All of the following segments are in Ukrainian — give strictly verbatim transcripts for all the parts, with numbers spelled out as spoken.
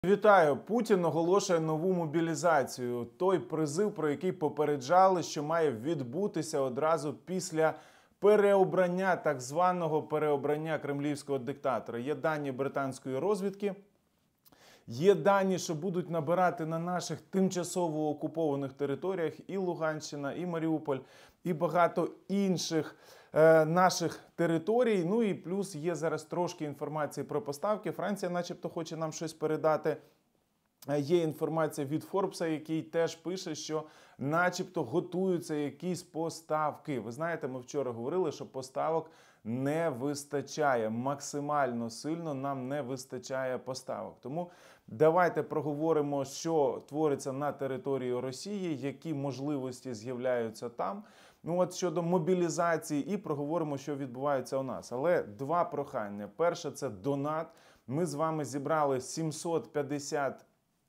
Вітаю! Путін оголошує нову мобілізацію. Той призив, про який попереджали, що має відбутися одразу після переобрання, так званого переобрання кремлівського диктатора. Є дані британської розвідки, є дані, що будуть набирати на наших тимчасово окупованих територіях і Луганщина, і Маріуполь, і багато інших е, наших територій. Ну і плюс є зараз трошки інформації про поставки. Франція начебто хоче нам щось передати. Є інформація від Форбса, який теж пише, що начебто готуються якісь поставки. Ви знаєте, ми вчора говорили, що поставок не вистачає. Максимально сильно нам не вистачає поставок. Тому давайте проговоримо, що твориться на території Росії, які можливості з'являються там. Ну от щодо мобілізації, і проговоримо, що відбувається у нас. Але два прохання. Перше – це донат. Ми з вами зібрали сімсот п'ятдесят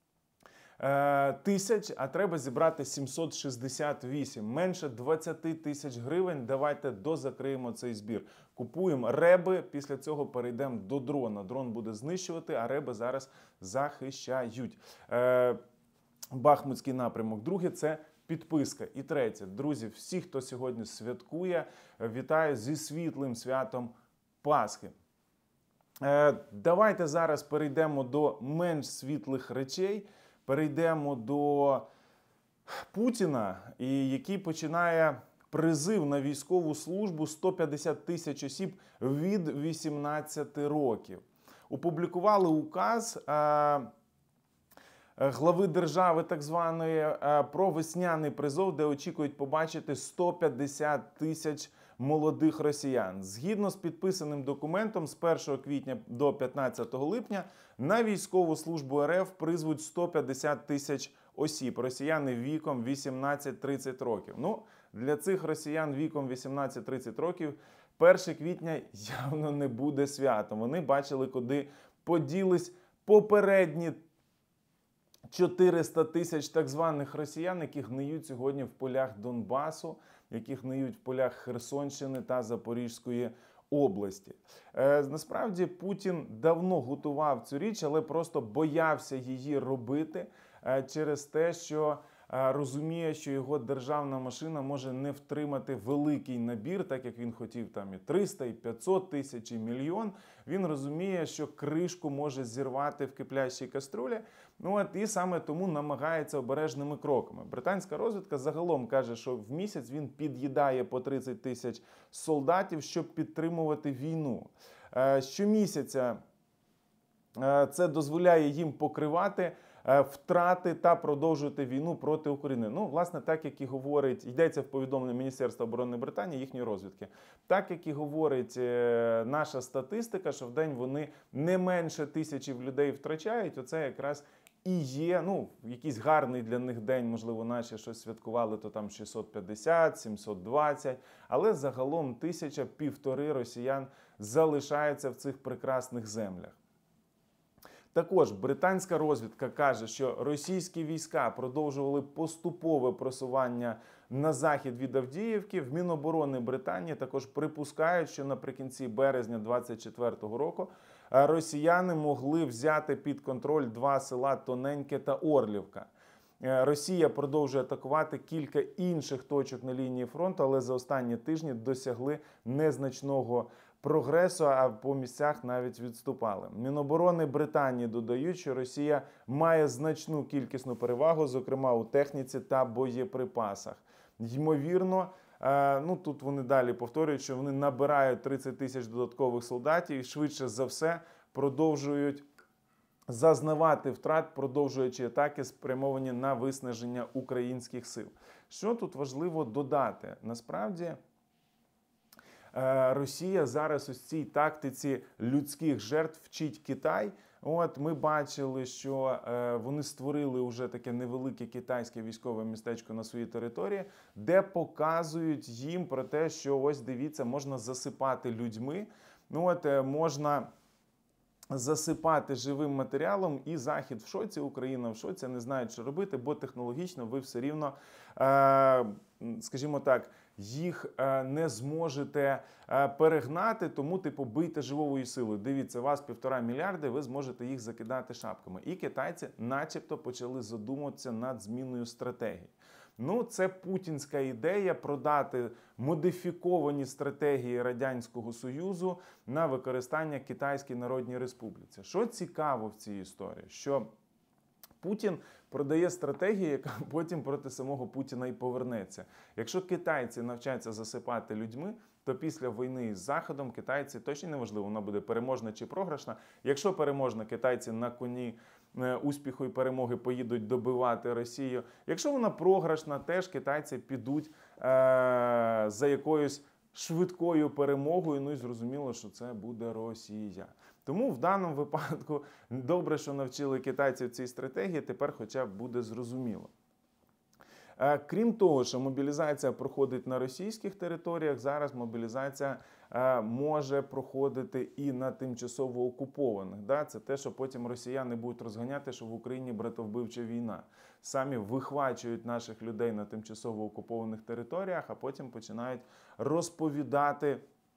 тисяч, а треба зібрати сімсот шістдесят вісім. Менше двадцять тисяч гривень. Давайте дозакриємо цей збір. Купуємо реби, після цього перейдемо до дрона. Дрон буде знищувати, а реби зараз захищають. Е, Бахмутський напрямок. Друге – це підписка. І третє. Друзі, всі, хто сьогодні святкує, вітаю зі світлим святом Пасхи. Е, давайте зараз перейдемо до менш світлих речей. Перейдемо до Путіна, і який починає призив на військову службу сто п'ятдесят тисяч осіб від вісімнадцяти років. Опублікували указ а, глави держави так званої а, про весняний призов, де очікують побачити сто п'ятдесят тисяч молодих росіян. Згідно з підписаним документом, з першого квітня до п'ятнадцятого липня на військову службу РФ призвуть сто п'ятдесят тисяч осіб. Росіяни віком вісімнадцять тридцять років. Ну, для цих росіян віком вісімнадцять тридцять років перше квітня явно не буде святом. Вони бачили, куди поділись попередні чотириста тисяч так званих росіян, які гниють сьогодні в полях Донбасу, які гниють в полях Херсонщини та Запорізької області. Е, насправді Путін давно готував цю річ, але просто боявся її робити е, через те, що е, розуміє, що його державна машина може не втримати великий набір, так як він хотів там і триста, і п'ятсот тисяч, і мільйон. Він розуміє, що кришку може зірвати в киплячій каструлі. Ну от і саме тому намагається обережними кроками. Британська розвідка загалом каже, що в місяць він під'їдає по тридцять тисяч солдатів, щоб підтримувати війну. Щомісяця це дозволяє їм покривати втрати та продовжувати війну проти України. Ну, власне, так, як і говорить, йдеться в повідомленні Міністерства оборони Британії, їхньої розвідки. Так, як і говорить наша статистика, що в день вони не менше тисячі людей втрачають, оце якраз і є, ну, якийсь гарний для них день, можливо, наші щось святкували, то там шістсот п'ятдесят, сімсот двадцять, але загалом тисяча, півтори росіян залишаються в цих прекрасних землях. Також британська розвідка каже, що російські війська продовжували поступове просування на захід від Авдіївки. В Міноборони Британії також припускають, що наприкінці березня двадцять четвертого року росіяни могли взяти під контроль два села Тоненьке та Орлівка. Росія продовжує атакувати кілька інших точок на лінії фронту, але за останні тижні досягли незначного прогресу, а по місцях навіть відступали. Міноборони Британії додають, що Росія має значну кількісну перевагу, зокрема у техніці та боєприпасах. Ймовірно, ну тут вони далі повторюють, що вони набирають тридцять тисяч додаткових солдатів і швидше за все продовжують зазнавати втрат, продовжуючи атаки, спрямовані на виснаження українських сил. Що тут важливо додати? Насправді, Росія зараз у цій тактиці людських жертв вчить Китай. От ми бачили, що вони створили вже таке невелике китайське військове містечко на своїй території, де показують їм про те, що ось дивіться, можна засипати людьми, ну от можна засипати живим матеріалом, і Захід в шоці, Україна в шоці, не знають, що робити, бо технологічно ви все рівно, скажімо так, їх е, не зможете е, перегнати, тому типу бийте живою силою. Дивіться, у вас півтора мільярди, ви зможете їх закидати шапками. І китайці начебто почали задумуватися над зміною стратегії. Ну, це путінська ідея продати модифіковані стратегії Радянського Союзу на використання Китайській Народній Республіці. Що цікаво в цій історії? Що Путін продає стратегію, яка потім проти самого Путіна і повернеться. Якщо китайці навчаться засипати людьми, то після війни із Заходом китайці, точно неважливо, вона буде переможна чи програшна. Якщо переможна, китайці на коні успіху і перемоги поїдуть добивати Росію. Якщо вона програшна, теж китайці підуть е- за якоюсь швидкою перемогою, ну і зрозуміло, що це буде Росія. Тому в даному випадку добре, що навчили китайців цій стратегії, тепер хоча б буде зрозуміло. Крім того, що мобілізація проходить на російських територіях, зараз мобілізація може проходити і на тимчасово окупованих. Це те, що потім росіяни будуть розганяти, що в Україні братовбивча війна. Самі вихвачують наших людей на тимчасово окупованих територіях, а потім починають розповідати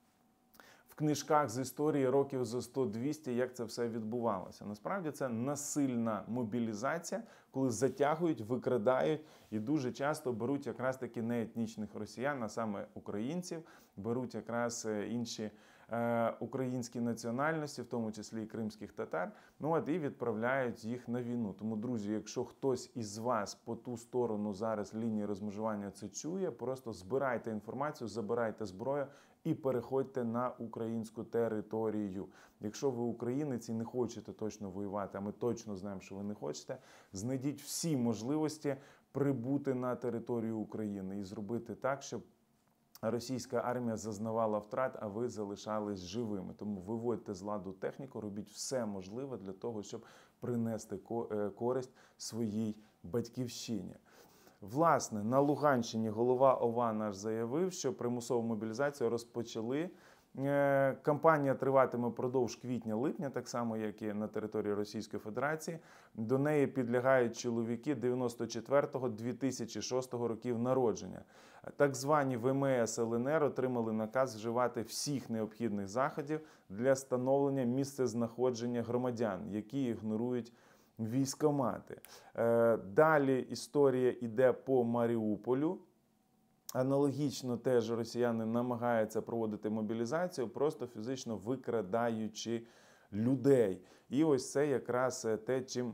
в книжках з історії років за сто-двісті, як це все відбувалося. Насправді це насильна мобілізація, коли затягують, викрадають і дуже часто беруть якраз таки не етнічних росіян, а саме українців, беруть якраз інші е, українські національності, в тому числі і кримських татар, ну от і відправляють їх на війну. Тому, друзі, якщо хтось із вас по ту сторону зараз лінії розмежування це чує, просто збирайте інформацію, забирайте зброю і переходьте на українську територію. Якщо ви українець і не хочете точно воювати, а ми точно знаємо, що ви не хочете, знайдіть всі можливості прибути на територію України і зробити так, щоб російська армія зазнавала втрат, а ви залишались живими. Тому виводьте з ладу техніку, робіть все можливе для того, щоб принести користь своїй батьківщині. Власне, на Луганщині голова ОВА наш заявив, що примусову мобілізацію розпочали. Кампанія триватиме впродовж квітня-липня, так само, як і на території Російської Федерації. До неї підлягають чоловіки дев'яносто четвертого - дві тисячі шостого років народження. Так звані ВМС ел ен ер отримали наказ вживати всіх необхідних заходів для встановлення місцезнаходження громадян, які ігнорують військкомати. Далі історія йде по Маріуполю. Аналогічно теж росіяни намагаються проводити мобілізацію, просто фізично викрадаючи людей. І ось це якраз те, чим,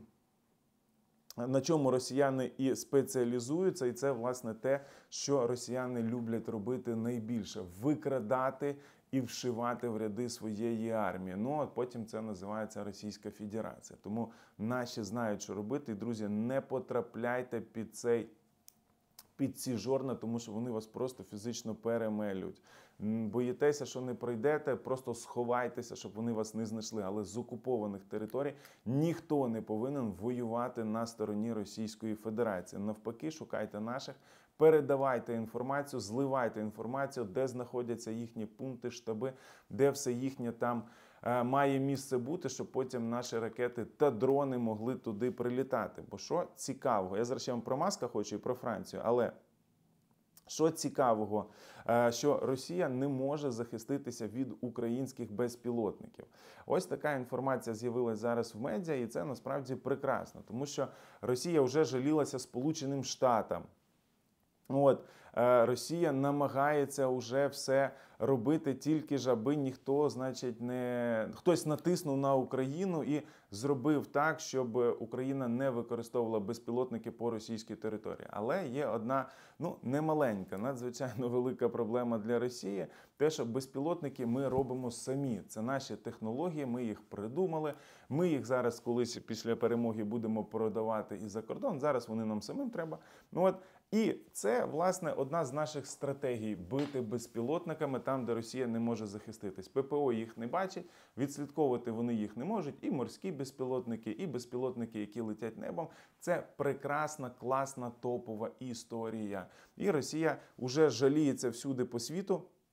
на чому росіяни і спеціалізуються, і це, власне, те, що росіяни люблять робити найбільше – викрадати і вшивати в ряди своєї армії. Ну, а потім це називається Російська Федерація. Тому наші знають, що робити. І, друзі, не потрапляйте під цей під ці жорна, тому що вони вас просто фізично перемелють. Боїтеся, що не пройдете, просто сховайтеся, щоб вони вас не знайшли. Але з окупованих територій ніхто не повинен воювати на стороні Російської Федерації. Навпаки, шукайте наших, передавайте інформацію, зливайте інформацію, де знаходяться їхні пункти, штаби, де все їхнє там має місце бути, щоб потім наші ракети та дрони могли туди прилітати. Бо що цікавого? Я зараз ще вам про Маска хочу і про Францію, але що цікавого, що Росія не може захиститися від українських безпілотників. Ось така інформація з'явилась зараз в медіа, і це насправді прекрасно, тому що Росія вже жалілася Сполученим Штатам. От, Росія намагається вже все робити тільки ж, аби ніхто, значить, не хтось натиснув на Україну і зробив так, щоб Україна не використовувала безпілотники по російській території. Але є одна, ну, немаленька, надзвичайно велика проблема для Росії. Те, що безпілотники ми робимо самі. Це наші технології, ми їх придумали. Ми їх зараз колись після перемоги будемо продавати і за кордон. Зараз вони нам самим треба. Ну, от, і це, власне, одна з наших стратегій – бити безпілотниками там, де Росія не може захиститись. ППО їх не бачить, відслідковувати вони їх не можуть. І морські безпілотники, і безпілотники, які летять небом. Це прекрасна, класна, топова історія. І Росія вже жаліється всюди по світу,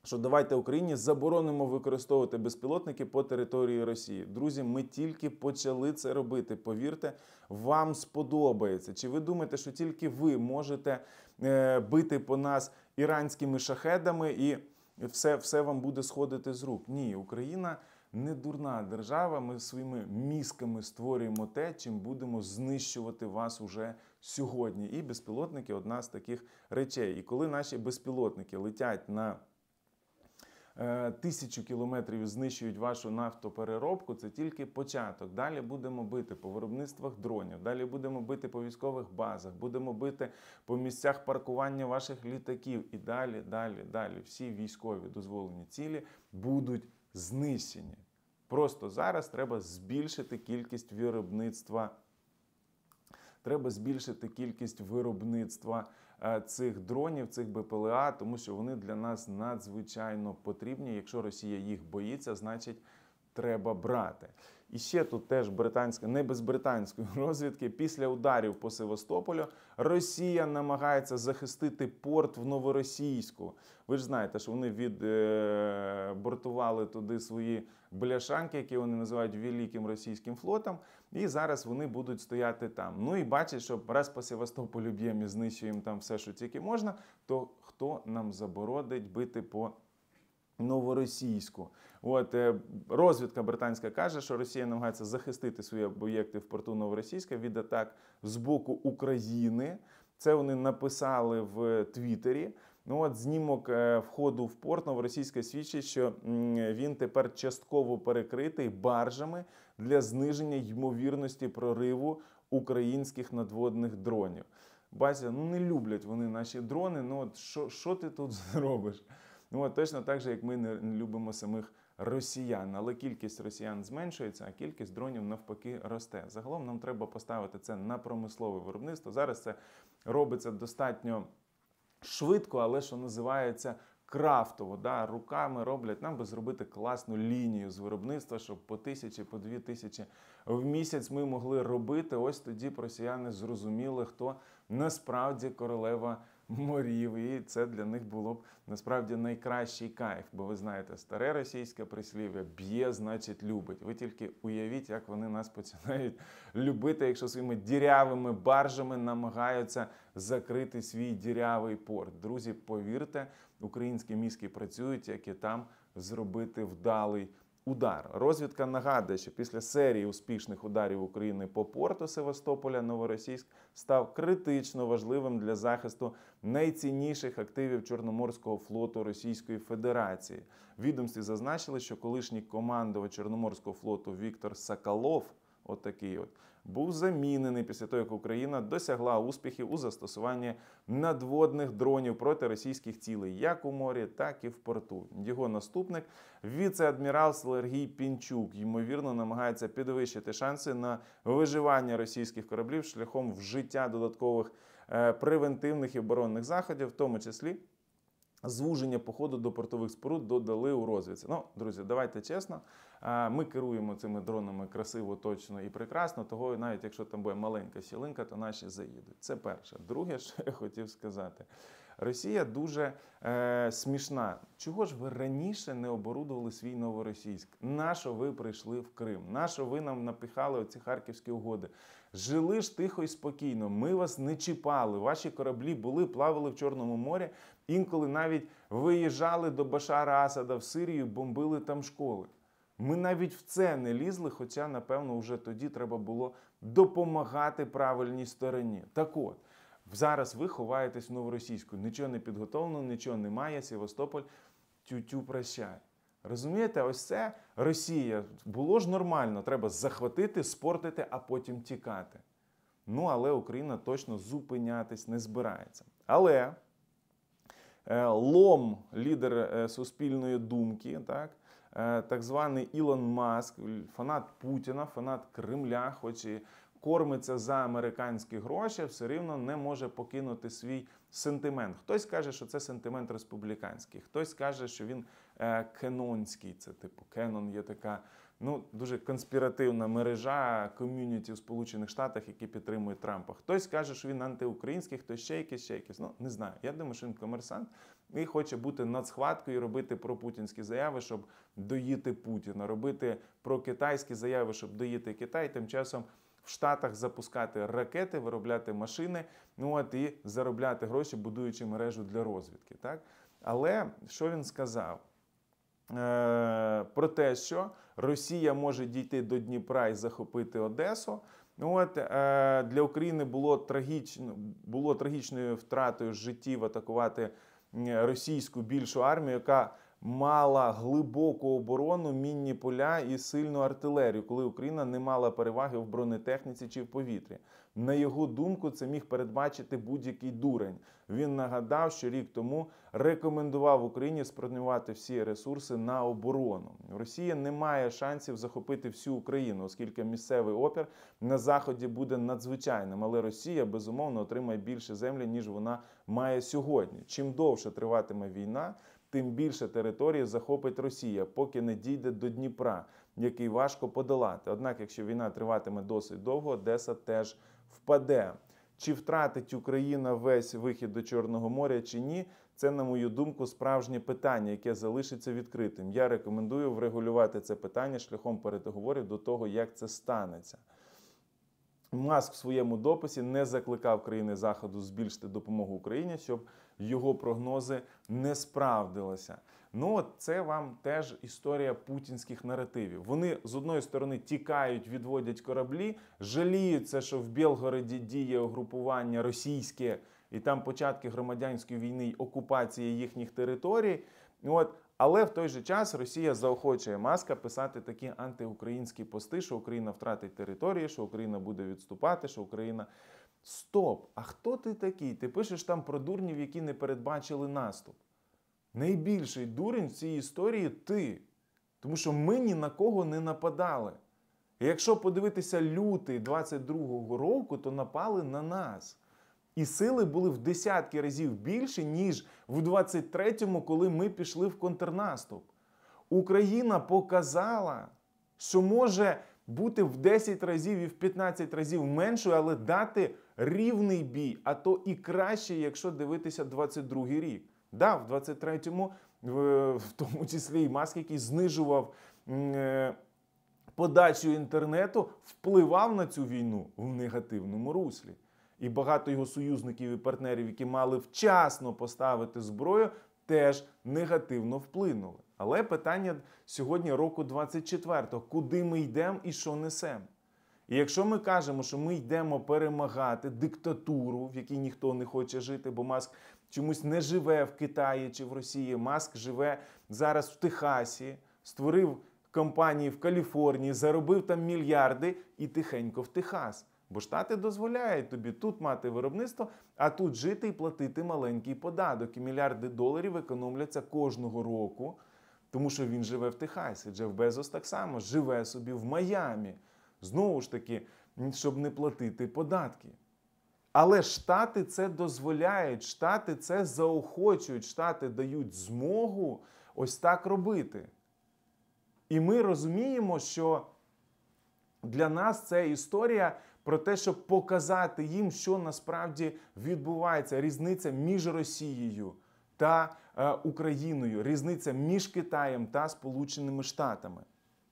що давайте Україні заборонимо використовувати безпілотники по території Росії. Друзі, ми тільки почали це робити. Повірте, вам сподобається. Чи ви думаєте, що тільки ви можете е, бити по нас іранськими шахедами і все, все вам буде сходити з рук? Ні, Україна не дурна держава. Ми своїми мізками створюємо те, чим будемо знищувати вас уже сьогодні. І безпілотники – одна з таких речей. І коли наші безпілотники летять на тисячу кілометрів і знищують вашу нафтопереробку, це тільки початок. Далі будемо бити по виробництвах дронів, далі будемо бити по військових базах, будемо бити по місцях паркування ваших літаків і далі, далі, далі. Всі військові дозволені цілі будуть знищені. Просто зараз треба збільшити кількість виробництва. Треба збільшити кількість виробництва цих дронів, цих Б П Л А, тому що вони для нас надзвичайно потрібні. Якщо Росія їх боїться, значить треба брати. І ще тут теж британська, не без британської розвідки, після ударів по Севастополю Росія намагається захистити порт в Новоросійську. Ви ж знаєте, що вони відбортували туди свої бляшанки, які вони називають Великим Російським флотом, і зараз вони будуть стояти там. Ну і бачать, що раз по Севастополю б'ємо і знищуємо там все, що тільки можна, то хто нам заборонить бити по Новоросійську? От, розвідка британська каже, що Росія намагається захистити свої об'єкти в порту Новоросійська від атак з боку України. Це вони написали в Твіттері. Ну от знімок входу в порт Новоросійська свідчить, що він тепер частково перекритий баржами для зниження ймовірності прориву українських надводних дронів. Бачите, ну не люблять вони наші дрони, ну от що, що ти тут зробиш? Ну от точно так же, як ми не любимо самих росіян. Але кількість росіян зменшується, а кількість дронів навпаки росте. Загалом нам треба поставити це на промислове виробництво. Зараз це робиться достатньо швидко, але, що називається, крафтово. Да? Руками роблять. Нам би зробити класну лінію з виробництва, щоб по тисячі, по дві тисячі в місяць ми могли робити. Ось тоді б росіяни зрозуміли, хто насправді королева морів. І це для них було б насправді найкращий кайф. Бо ви знаєте, старе російське прислів'я «б'є, значить любить». Ви тільки уявіть, як вони нас починають любити, якщо своїми дірявими баржами намагаються закрити свій дірявий порт. Друзі, повірте, українські мізки працюють, як і там зробити вдалий удар. Розвідка нагадує, що після серії успішних ударів України по порту Севастополя Новоросійськ став критично важливим для захисту найцінніших активів Чорноморського флоту Російської Федерації. В відомстві зазначили, що колишній командувач Чорноморського флоту Віктор Соколов, отакий от, був замінений після того, як Україна досягла успіхів у застосуванні надводних дронів проти російських цілей як у морі, так і в порту. Його наступник, віце-адмірал Сергій Пінчук, ймовірно, намагається підвищити шанси на виживання російських кораблів шляхом вжиття додаткових е, превентивних і оборонних заходів, в тому числі звуження походу до портових споруд додали у розвідці. Ну, друзі, давайте чесно, ми керуємо цими дронами красиво, точно і прекрасно, того навіть якщо там буде маленька сілинка, то наші заїдуть. Це перше. Друге, що я хотів сказати. Росія дуже е, смішна. Чого ж ви раніше не оборудували свій Новоросійськ? Нащо ви прийшли в Крим? Нащо ви нам напихали оці харківські угоди? Жили ж тихо і спокійно, ми вас не чіпали, ваші кораблі були, плавали в Чорному морі, інколи навіть виїжджали до Башара Асада в Сирію, бомбили там школи. Ми навіть в це не лізли, хоча, напевно, вже тоді треба було допомагати правильній стороні. Так от, зараз ви ховаєтесь в Новоросійську, нічого не підготовлено, нічого немає, Севастополь, тю-тю, прощай. Розумієте, ось це Росія. Було ж нормально, треба захватити, спортити, а потім тікати. Ну, але Україна точно зупинятись не збирається. Але е, Лом, лідер е, суспільної думки, так, е, так званий Ілон Маск, фанат Путіна, фанат Кремля, хоч і кормиться за американські гроші, все рівно не може покинути свій сентимент. Хтось каже, що це сентимент республіканський, хтось каже, що він е, кенонський, це типу кенон є така ну, дуже конспіративна мережа ком'юніті в Сполучених Штатах, які підтримують Трампа. Хтось каже, що він антиукраїнський, хтось ще якийсь, ще якийсь. Ну, не знаю. Я думаю, що він комерсант і хоче бути над схваткою, робити пропутінські заяви, щоб доїти Путіна, робити прокитайські заяви, щоб доїти Китай, тим часом в Штатах запускати ракети, виробляти машини, ну от і заробляти гроші, будуючи мережу для розвідки. Так? Але що він сказав? Е, про те, що Росія може дійти до Дніпра і захопити Одесу. Ну, от, е, для України було, трагічно, було трагічною втратою життів атакувати російську більшу армію, яка мала глибоку оборону, мінні поля і сильну артилерію, коли Україна не мала переваги в бронетехніці чи в повітрі. На його думку, це міг передбачити будь-який дурень. Він нагадав, що рік тому рекомендував Україні спрямувати всі ресурси на оборону. Росія не має шансів захопити всю Україну, оскільки місцевий опір на Заході буде надзвичайним. Але Росія, безумовно, отримає більше землі, ніж вона має сьогодні. Чим довше триватиме війна, тим більше території захопить Росія, поки не дійде до Дніпра, який важко подолати. Однак, якщо війна триватиме досить довго, Одеса теж впаде. Чи втратить Україна весь вихід до Чорного моря чи ні, це, на мою думку, справжнє питання, яке залишиться відкритим. Я рекомендую врегулювати це питання шляхом переговорів до того, як це станеться. Маск в своєму дописі не закликав країни Заходу збільшити допомогу Україні, щоб його прогнози не справдилися. Ну от це вам теж історія путінських наративів. Вони, з одної сторони, тікають, відводять кораблі, жаліються, що в Білгороді діє угрупування російське, і там початки громадянської війни й окупації їхніх територій. От. Але в той же час Росія заохочує Маска писати такі антиукраїнські пости, що Україна втратить території, що Україна буде відступати, що Україна... Стоп! А хто ти такий? Ти пишеш там про дурнів, які не передбачили наступ. Найбільший дурень в цій історії ти. Тому що ми ні на кого не нападали. І якщо подивитися лютий двадцять другого року, то напали на нас. І сили були в десятки разів більше, ніж в двадцять третьому, коли ми пішли в контрнаступ. Україна показала, що може бути в десять разів і в п'ятнадцять разів меншою, але дати рівний бій, а то і краще, якщо дивитися двадцять другий рік. Да, в двадцять третьому, в тому числі і Маск, який знижував е, подачу інтернету, впливав на цю війну в негативному руслі. І багато його союзників і партнерів, які мали вчасно поставити зброю, теж негативно вплинули. Але питання сьогодні року двадцять четвертого. Куди ми йдемо і що несемо? І якщо ми кажемо, що ми йдемо перемагати диктатуру, в якій ніхто не хоче жити, бо Маск чомусь не живе в Китаї чи в Росії, Маск живе зараз в Техасі, створив компанії в Каліфорнії, заробив там мільярди і тихенько в Техас. Бо Штати дозволяють тобі тут мати виробництво, а тут жити і платити маленький податок. І мільярди доларів економляться кожного року, тому що він живе в Техасі. Джеф Безос так само живе собі в Майамі. Знову ж таки, щоб не платити податки. Але Штати це дозволяють, Штати це заохочують, Штати дають змогу ось так робити. І ми розуміємо, що для нас це історія про те, щоб показати їм, що насправді відбувається. Різниця між Росією та е, Україною, різниця між Китаєм та Сполученими Штатами.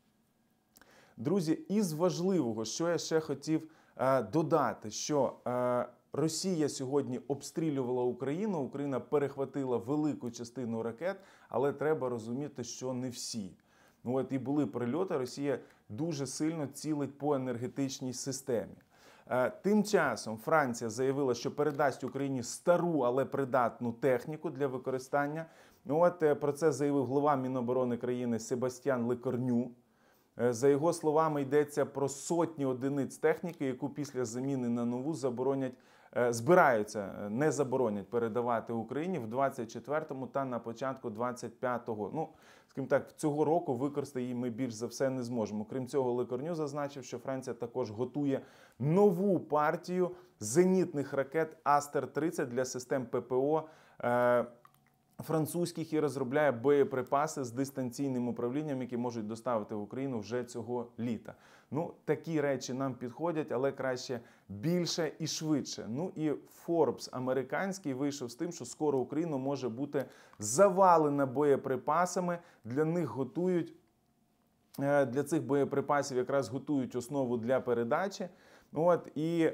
Друзі, із важливого, що я ще хотів е, додати, що е, Росія сьогодні обстрілювала Україну, Україна перехватила велику частину ракет, але треба розуміти, що не всі. Ну, от і були прильоти, Росія дуже сильно цілить по енергетичній системі. Е, тим часом Франція заявила, що передасть Україні стару, але придатну техніку для використання. Ну, от е, про це заявив глава Міноборони країни Себастьян Лекорню. За його словами, йдеться про сотні одиниць техніки, яку після заміни на нову заборонять, збираються, не заборонять передавати Україні в двадцять четвертому та на початку двадцять п'ятого. Ну, скажімо так, цього року використати її ми більш за все не зможемо. Крім цього, Лекорню зазначив, що Франція також готує нову партію зенітних ракет Астер тридцять для систем ППО французьких і розробляє боєприпаси з дистанційним управлінням, які можуть доставити в Україну вже цього літа. Ну, такі речі нам підходять, але краще більше і швидше. Ну і Forbes американський вийшов з тим, що скоро Україна може бути завалена боєприпасами. Для них готують, для цих боєприпасів якраз готують основу для передачі. От, і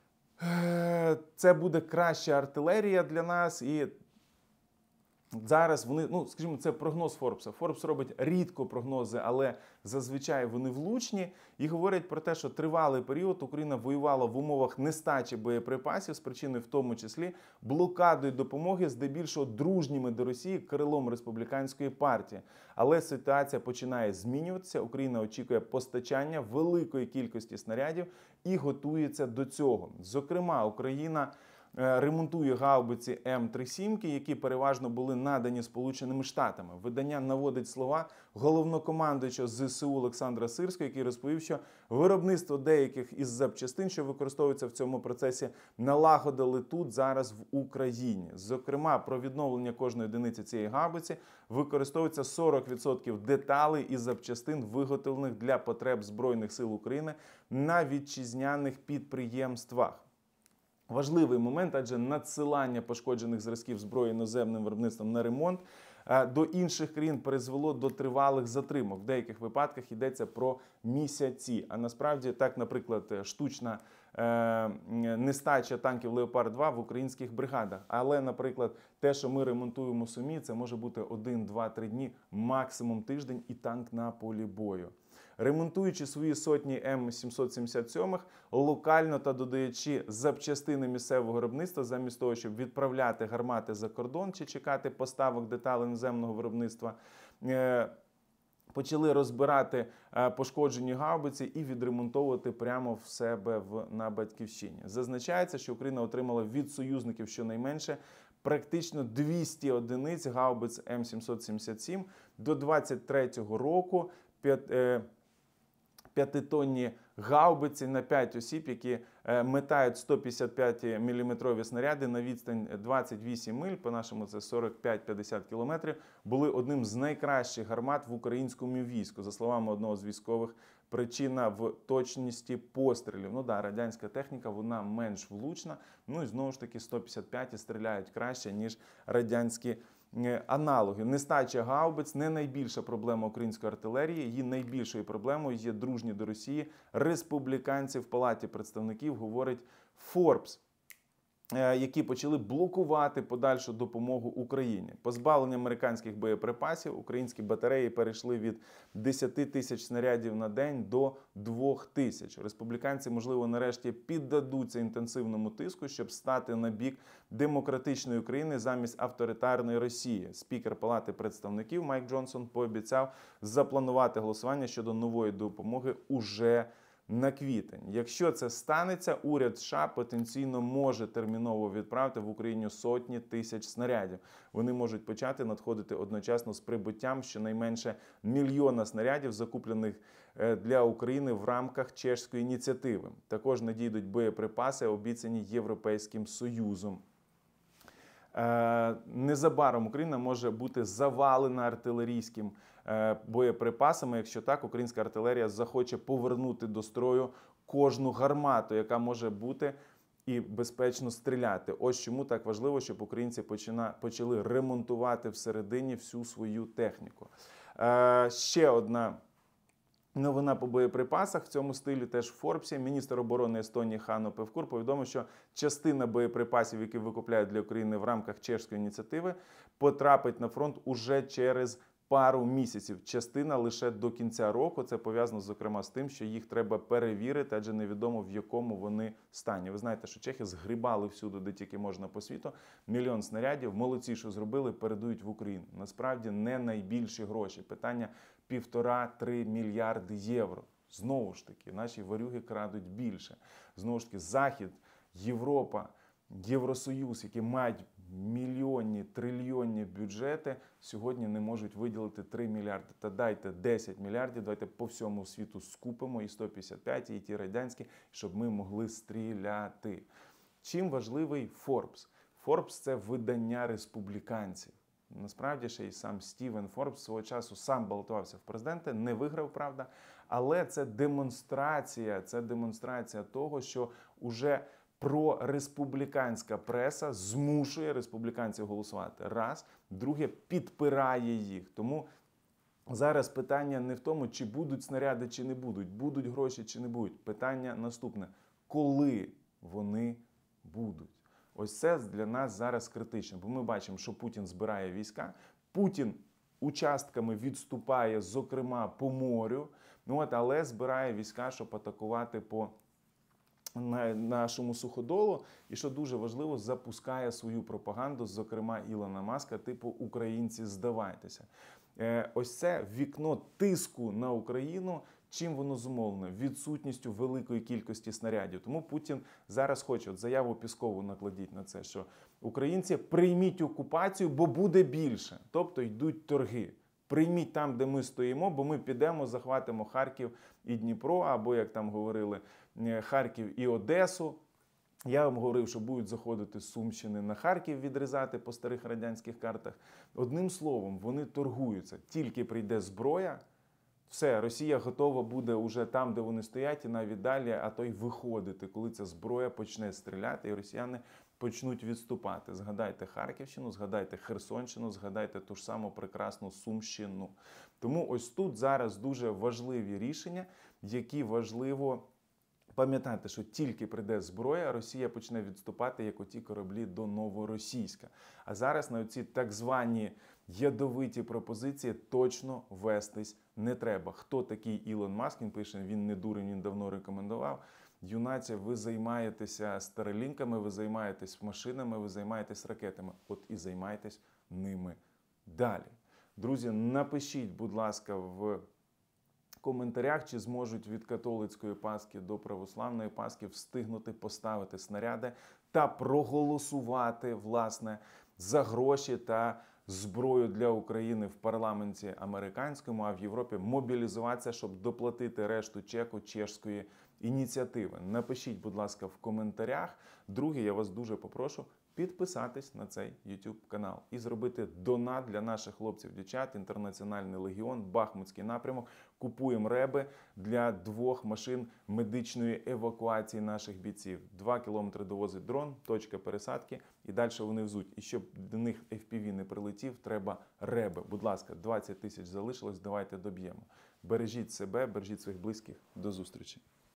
це буде краща артилерія для нас, і зараз вони, ну, скажімо, це прогноз Форбса. Форбс робить рідко прогнози, але зазвичай вони влучні. І говорять про те, що тривалий період Україна воювала в умовах нестачі боєприпасів, спричиною в тому числі блокадою допомоги, здебільшого дружніми до Росії крилом республіканської партії. Але ситуація починає змінюватися. Україна очікує постачання великої кількості снарядів і готується до цього. Зокрема, Україна ремонтує гаубиці М тридцять сім, які переважно були надані Сполученими Штатами. Видання наводить слова головнокомандуючого З С У Олександра Сирського, який розповів, що виробництво деяких із запчастин, що використовуються в цьому процесі, налагодили тут зараз в Україні. Зокрема, про відновлення кожної одиниці цієї гаубиці використовується сорок відсотків деталей і запчастин, виготовлених для потреб Збройних сил України на вітчизняних підприємствах. Важливий момент, адже надсилання пошкоджених зразків зброї іноземним виробництвом на ремонт до інших країн призвело до тривалих затримок. В деяких випадках йдеться про місяці. А насправді так, наприклад, штучна е, нестача танків Леопард два в українських бригадах. Але, наприклад, те, що ми ремонтуємо самі, це може бути один, два, три дні, максимум тиждень і танк на полі бою. Ремонтуючи свої сотні М сімсот сімдесят сім, локально та додаючи запчастини місцевого виробництва, замість того, щоб відправляти гармати за кордон чи чекати поставок деталей іноземного виробництва, почали розбирати пошкоджені гаубиці і відремонтовувати прямо в себе в, на батьківщині. Зазначається, що Україна отримала від союзників щонайменше практично двісті одиниць гаубиць М сімсот сімдесят сім до двадцять третього року. П'ятитонні гаубиці на п'ять осіб, які метають сто п'ятдесят п'ять міліметрові снаряди на відстань двадцять вісім миль, по-нашому це сорок п'ять - п'ятдесят кілометрів, були одним з найкращих гармат в українському війську. За словами одного з військових, причина в точності пострілів. Ну да, радянська техніка, вона менш влучна, ну і знову ж таки сто п'ятдесят п'ять стріляють краще, ніж радянські аналоги. Нестача гаубиць не найбільша проблема української артилерії. Її найбільшою проблемою є дружні до Росії республіканці в Палаті представників, говорить Forbes, які почали блокувати подальшу допомогу Україні. Позбавлення американських боєприпасів, українські батареї перейшли від десяти тисяч снарядів на день до двох тисяч. Республіканці, можливо, нарешті піддадуться інтенсивному тиску, щоб стати на бік демократичної України замість авторитарної Росії. Спікер Палати представників Майк Джонсон пообіцяв запланувати голосування щодо нової допомоги уже на квітень. Якщо це станеться, уряд США потенційно може терміново відправити в Україну сотні тисяч снарядів. Вони можуть почати надходити одночасно з прибуттям щонайменше мільйона снарядів, закуплених для України в рамках чеської ініціативи. Також надійдуть боєприпаси, обіцяні Європейським Союзом. Незабаром Україна може бути завалена артилерійським боєприпасами. Якщо так, українська артилерія захоче повернути до строю кожну гармату, яка може бути і безпечно стріляти. Ось чому так важливо, щоб українці почали ремонтувати всередині всю свою техніку. Ще одна новина по боєприпасах в цьому стилі теж в Форбсі. Міністр оборони Естонії Хано Певкур повідомив, що частина боєприпасів, які викупляють для України в рамках чеської ініціативи, потрапить на фронт уже через пару місяців. Частина лише до кінця року. Це пов'язано, зокрема, з тим, що їх треба перевірити, адже невідомо, в якому вони стані. Ви знаєте, що чехи згрібали всюди, де тільки можна по світу. Мільйон снарядів. Молодці, що зробили, передають в Україну. Насправді, не найбільші гроші. Питання півтора-три мільярди євро. Знову ж таки, наші варюги крадуть більше. Знову ж таки, Захід, Європа, Євросоюз, які мають мільйонні, трильйонні бюджети, сьогодні не можуть виділити три мільярди. Та дайте десять мільярдів, давайте по всьому світу скупимо і сто п'ятдесят п'ять, і ті радянські, щоб ми могли стріляти. Чим важливий Forbes? Forbes – це видання республіканців. Насправді, ще й сам Стівен Форбс свого часу сам балотувався в президенти, не виграв, правда. Але це демонстрація, це демонстрація того, що уже прореспубліканська преса змушує республіканців голосувати. Раз. Друге, підпирає їх. Тому зараз питання не в тому, чи будуть снаряди, чи не будуть, будуть гроші, чи не будуть. Питання наступне. Коли вони будуть? Ось це для нас зараз критично, бо ми бачимо, що Путін збирає війська, Путін участками відступає, зокрема, по морю, ну от, але збирає війська, щоб атакувати по нашому суходолу, і, що дуже важливо, запускає свою пропаганду, зокрема Ілона Маска, типу «Українці, здавайтеся». Ось це вікно тиску на Україну. Чим воно зумовлено? Відсутністю великої кількості снарядів. Тому Путін зараз хоче, от заяву Піскову накладіть на це, що українці прийміть окупацію, бо буде більше. Тобто йдуть торги. Прийміть там, де ми стоїмо, бо ми підемо, захватимо Харків і Дніпро, або, як там говорили, Харків і Одесу. Я вам говорив, що будуть заходити з Сумщини на Харків, відрізати по старих радянських картах. Одним словом, вони торгуються. Тільки прийде зброя, все, Росія готова буде уже там, де вони стоять, і навіть далі, а то й виходити, коли ця зброя почне стріляти, і росіяни почнуть відступати. Згадайте Харківщину, згадайте Херсонщину, згадайте ту ж саму прекрасну Сумщину. Тому ось тут зараз дуже важливі рішення, які важливо пам'ятати, що тільки прийде зброя, Росія почне відступати, як оті кораблі до Новоросійська. А зараз на оці так звані ядовиті пропозиції точно вестись не треба. Хто такий Ілон Маск? Він пише, він не дурень, він давно рекомендував. Юнаці, ви займаєтеся старелінками, ви займаєтесь машинами, ви займаєтесь ракетами. От і займайтесь ними далі. Друзі, напишіть, будь ласка, в коментарях, чи зможуть від католицької Пасхи до православної Пасхи встигнути поставити снаряди та проголосувати, власне, за гроші та зброю для України в парламенті американському, а в Європі мобілізуватися, щоб доплатити решту чеку чешської ініціативи. Напишіть, будь ласка, в коментарях. Друге, я вас дуже попрошу підписатись на цей YouTube канал і зробити донат для наших хлопців-дівчат, Інтернаціональний легіон, Бахмутський напрямок. Купуємо реби для двох машин медичної евакуації наших бійців. Два кілометри довозить дрон, точка пересадки, і далі вони взуть. І щоб до них еф пі ві не прилетів, треба реби. Будь ласка, двадцять тисяч залишилось, давайте доб'ємо. Бережіть себе, бережіть своїх близьких. До зустрічі.